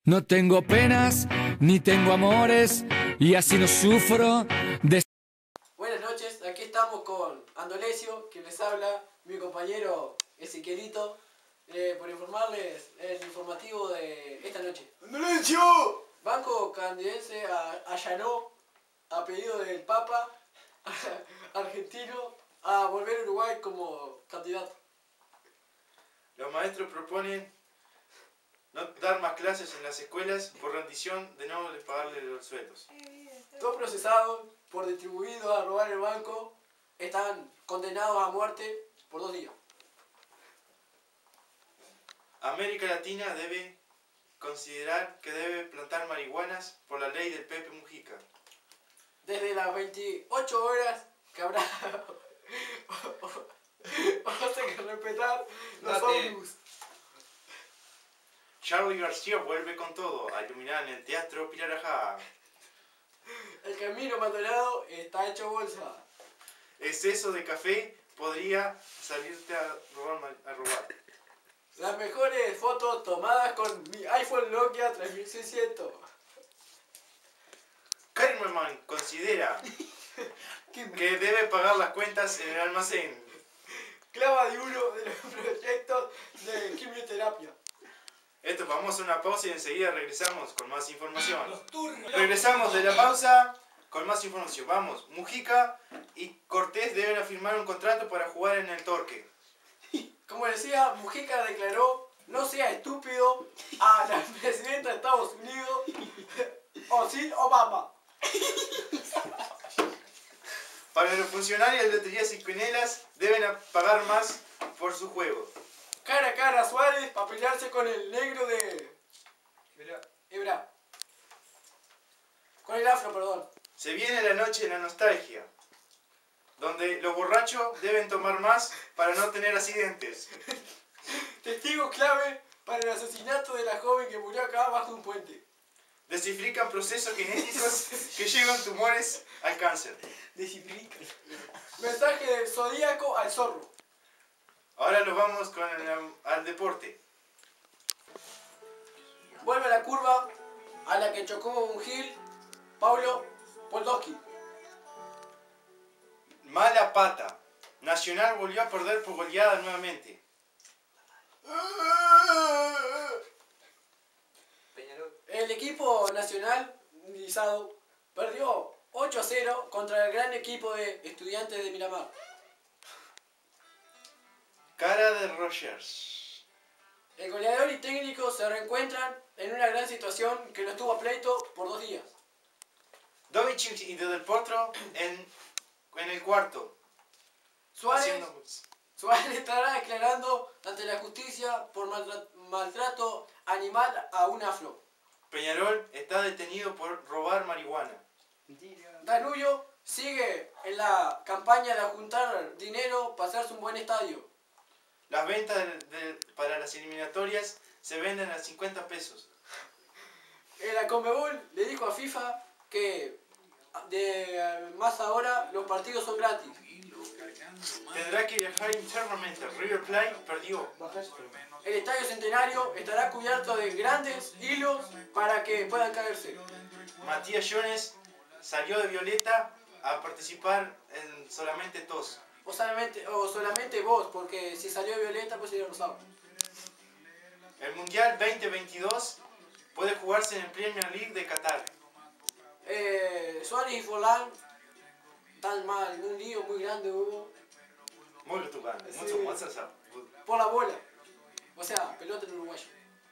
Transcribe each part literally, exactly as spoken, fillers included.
No tengo penas, ni tengo amores, y así no sufro de... Buenas noches, aquí estamos con Andolesio, que les habla, mi compañero Ezequielito, eh, por informarles el informativo de esta noche. ¡Andolesio! Banco canadiense allanó, a pedido del Papa argentino, a volver a Uruguay como candidato. Los maestros proponen no dar más clases en las escuelas por rendición de no les pagarles los sueldos. Dos procesados por distribuidos a robar el banco están condenados a muerte por dos días. América Latina debe considerar que debe plantar marihuanas por la ley del Pepe Mujica. Desde las veintiocho horas que habrá vamos a que respetar los ómnibus. Charly García vuelve con todo a iluminar en el Teatro Pirarajá. El camino Maldonado está hecho bolsa. Exceso de café podría salirte a robar. A robar. Las mejores fotos tomadas con mi iPhone Nokia tres mil seiscientos. Kermerman considera que debe pagar las cuentas en el almacén. Clava de uno de los proyectos de quimioterapia. Esto, vamos a una pausa y enseguida regresamos con más información. Regresamos de la pausa con más información. Vamos, Mujica y Cortés deben firmar un contrato para jugar en el Torque. Como decía, Mujica declaró: no sea estúpido a la presidenta de Estados Unidos o sin Obama. Para los funcionarios de loterías y quinielas deben pagar más por su juego. Cara a cara a Suárez para pelearse con el negro de Ebra. Con el afro, perdón. Se viene la noche de la nostalgia, donde los borrachos deben tomar más para no tener accidentes. Testigo clave para el asesinato de la joven que murió acá bajo un puente. Descifrican procesos genéticos que llevan tumores al cáncer. Descifrican. Mensaje del zodíaco al zorro. Ahora nos vamos con el, al deporte. Vuelve a la curva a la que chocó un Gil, Paulo Poldowski. Mala pata. Nacional volvió a perder por goleada nuevamente. El equipo nacional guisado perdió ocho a cero contra el gran equipo de Estudiantes de Miramar. Cara de Rogers. El goleador y técnico se reencuentran en una gran situación que no estuvo a pleito por dos días. Dovich y Del Potro en, en el cuarto. Suárez, Haciendo... Suárez estará declarando ante la justicia por maltra maltrato animal a un afro. Peñarol está detenido por robar marihuana. Danubio sigue en la campaña de juntar dinero para hacerse un buen estadio. Las ventas de, de, para las eliminatorias se venden a cincuenta pesos. La Conmebol le dijo a FIFA que de más ahora los partidos son gratis. Tendrá que viajar internamente. River Plate perdió. El Estadio Centenario estará cubierto de grandes hilos para que puedan caerse. Matías Jones salió de Violeta a participar en solamente tos. O solamente, o solamente vos, porque si salió Violeta pues sería rosado. El Mundial veinte veintidós puede jugarse en el Premier League de Qatar. Eh, Suárez y Forlán tan mal, un lío muy grande hubo. Muy tucano, Sí. mucho más asado. Por la bola. O sea, pelota en uruguayo.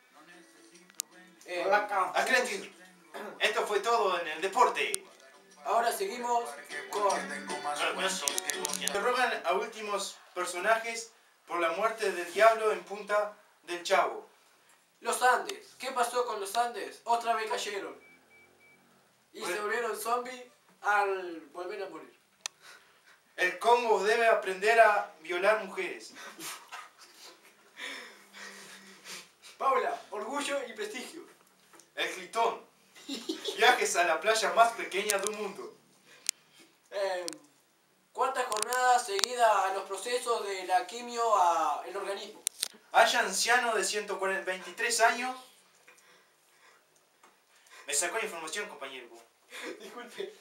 Eh, Acreditin. Esto fue todo en el deporte. ahora seguimos con... Interrogan a últimos personajes por la muerte del diablo en Punta del Chavo. Los Andes. ¿Qué pasó con los Andes? Otra vez cayeron. Y se volvieron zombies al volver a morir. El Congo debe aprender a violar mujeres. Paula, orgullo y prestigio. El Clitón. Viajes a la playa más pequeña del mundo. Eh, cuarta jornada seguida a los procesos de la quimio al organismo. Hay anciano de ciento veintitrés años Me sacó la información, compañero. Disculpe.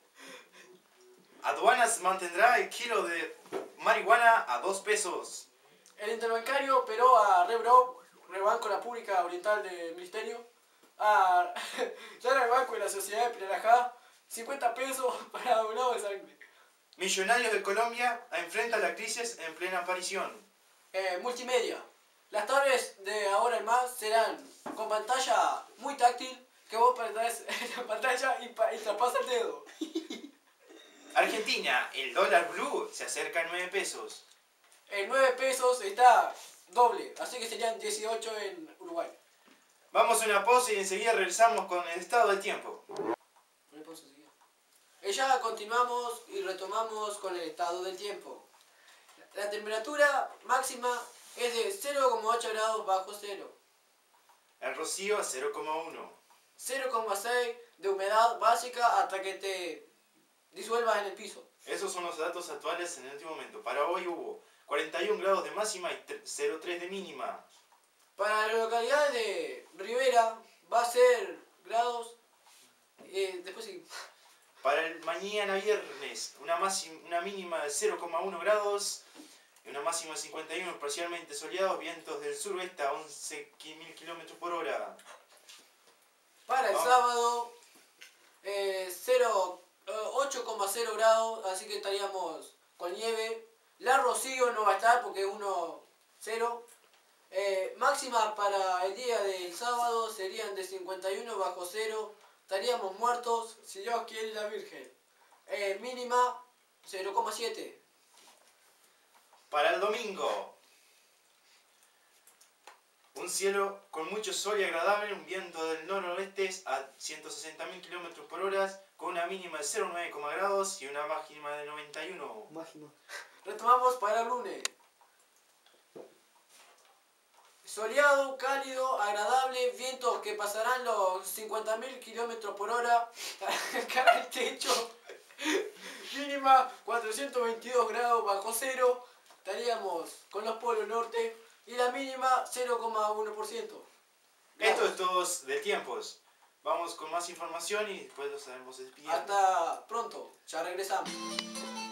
Aduanas mantendrá el kilo de marihuana a dos pesos. El interbancario operó a Rebro, Rebanco la Pública Oriental del Ministerio, a el Banco de la Sociedad de Pirarajá, cincuenta pesos para donado de sangre. Millonarios de Colombia enfrenta la crisis en plena aparición. Eh, multimedia. Las tablets de ahora en más serán con pantalla muy táctil, que vos apretás la pantalla y, pa y traspasa el dedo. Argentina, el dólar blue se acerca a nueve pesos. En nueve pesos está doble, así que serían dieciocho en Uruguay. Vamos a una pausa y enseguida regresamos con el estado del tiempo. Y ya continuamos y retomamos con el estado del tiempo. La temperatura máxima es de cero coma ocho grados bajo cero. El rocío a cero coma uno. cero coma seis de humedad básica hasta que te disuelvas en el piso. Esos son los datos actuales en este momento. Para hoy hubo cuarenta y un grados de máxima y cero coma tres de mínima. Para la localidad de Rivera va a ser grados... Eh, después sí. Para el mañana viernes, una, máxima, una mínima de cero coma uno grados y una máxima de cincuenta y uno, parcialmente soleados, vientos del suroeste a once mil kilómetros por hora. Para el Vamos. sábado, eh, ocho coma cero grados, así que estaríamos con nieve. La Rocío no va a estar porque es uno cero. Eh, máxima para el día del sábado serían de cincuenta y uno bajo cero. Estaríamos muertos si Dios quiere y la Virgen. Eh, mínima cero coma siete. Para el domingo, un cielo con mucho sol y agradable, un viento del noroeste a ciento sesenta mil kilómetros por hora, con una mínima de cero coma nueve grados y una máxima de noventa y uno. Máxima. Retomamos para el lunes. Soleado, cálido, agradable, vientos que pasarán los cincuenta mil kilómetros por hora, cara al techo, mínima cuatrocientos veintidós grados bajo cero, estaríamos con los polos norte, y la mínima cero coma uno por ciento. Esto es todo de tiempos. Vamos con más información y después nos estaremos despidiendo. Hasta pronto, ya regresamos.